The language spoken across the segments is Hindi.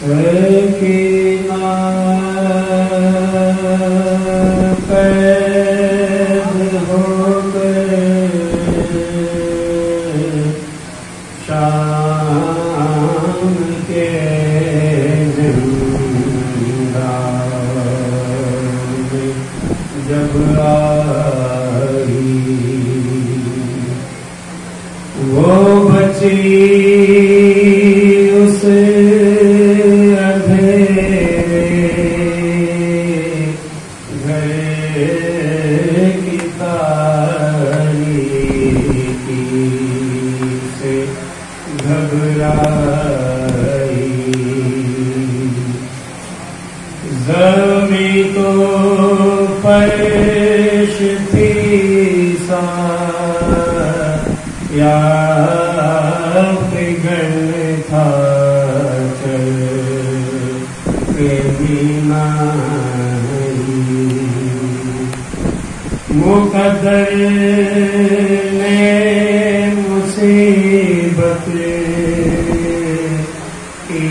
सकीना कैद हो गए शाम के जिंदान जब आई वो बची उस अंधेरे घर की तारीकी से घबराई। ज़मीं तो फर्श थी सा या फिगर था चल के बिना मुक़द्दर ने मुसीबत की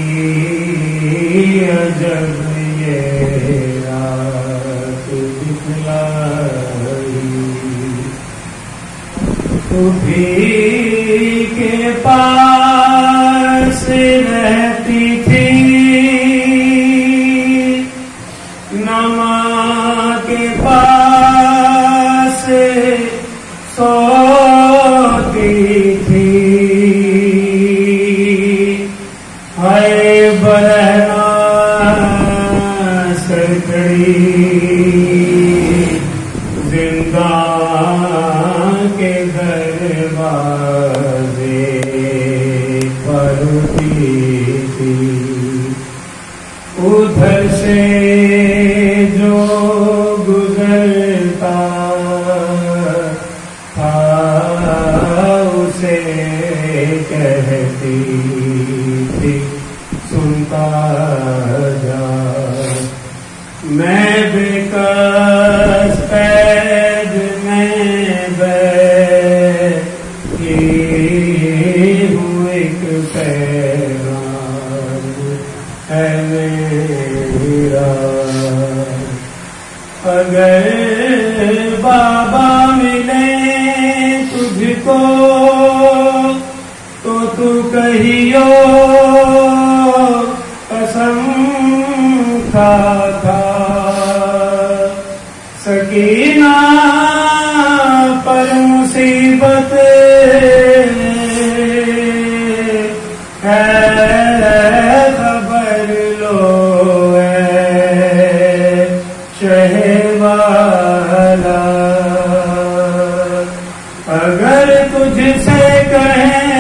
अजब ये रात दिखलाई। तू भी के पास रहती थी नमा के पास सोती थी। हाय बरना सरकड़ी जिंदा के दरवाजे पर थी। उधर से जो गुजरता था उसे कहती थी सुनता जा। मैं बेकस कैद में बैठी हूँ एक पैगाम है मेरा। अगर बाबा मिले तुझको तो तू कहियो कसम खा खा। सकीना पर मुसीबत है खबर लो शहवाला। अगर तुझसे कहें